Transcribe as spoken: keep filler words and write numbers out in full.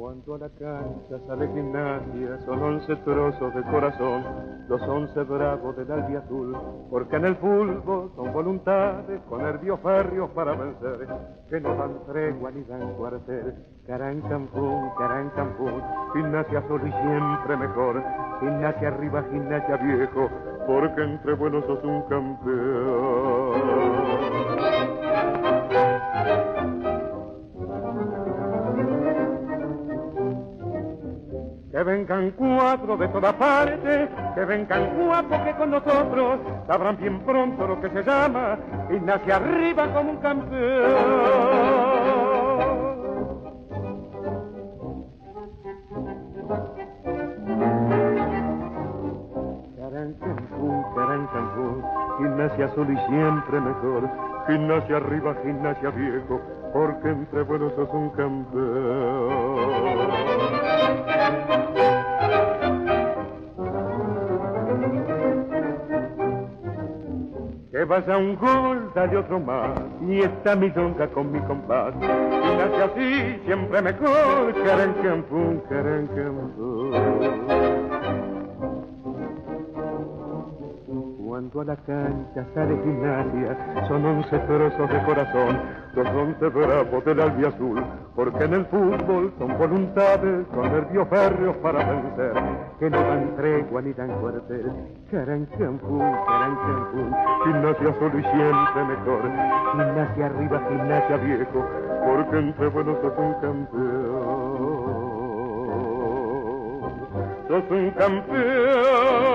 Cuando a la cancha sale Gimnasia son once trozos de corazón, los once bravos del albiazul, porque en el fútbol son voluntades con nervios férreos para vencer, que no dan tregua ni dan cuartel. Carancampún, Carancampún, Gimnasia azul y siempre mejor, Gimnasia arriba, Gimnasia viejo, porque entre buenos sos un campeón. Que vengan cuatro de todas partes, que vengan cuatro que con nosotros sabrán bien pronto lo que se llama Gimnasia arriba como un campeón. Carancampún, Carancampún, Gimnasia azul y siempre mejor, Gimnasia arriba, Gimnasia viejo, porque entre buenos sos un campeón. Que vaya un gol, dale otro más, y esta milonga con mi compás. Gimnasia así, siempre mejor, Carancampún, Carancampún. Cuando a la cancha sale Gimnasia son once trozos de corazón, los once bravos del albiazul, porque en el fútbol son voluntades con nervios férreos para vencer, que no dan tregua ni dan cuartel. Carancampún, Carancampún, Gimnasia azul y siempre mejor, Gimnasia arriba, Gimnasia viejo, porque entre buenos sos un campeón, sos un campeón.